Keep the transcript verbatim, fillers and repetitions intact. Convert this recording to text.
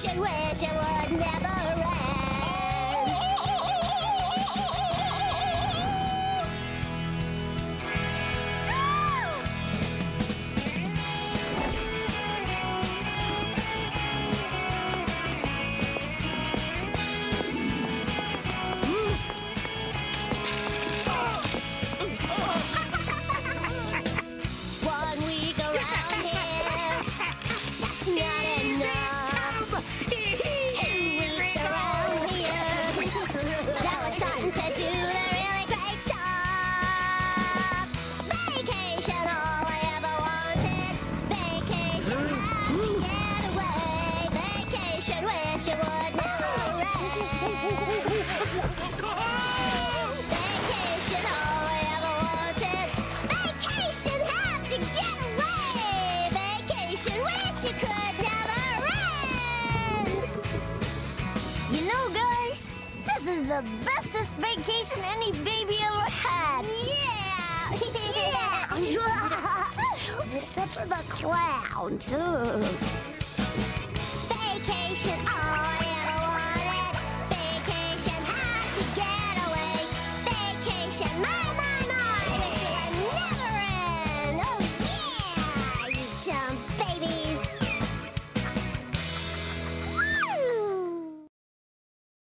Vacation wish it would never end. One week around here, just not enough. Two weeks around here, now we're starting to do the really great stuff. Vacation, all I ever wanted. Vacation, had to get away. Vacation, wish it would never end. Vacation, all I ever wanted. Vacation, have to get away. Vacation, wish it could never end. You know, guys, this is the bestest vacation any baby ever had. Yeah. Yeah. Except for the clown, too. Vacation, all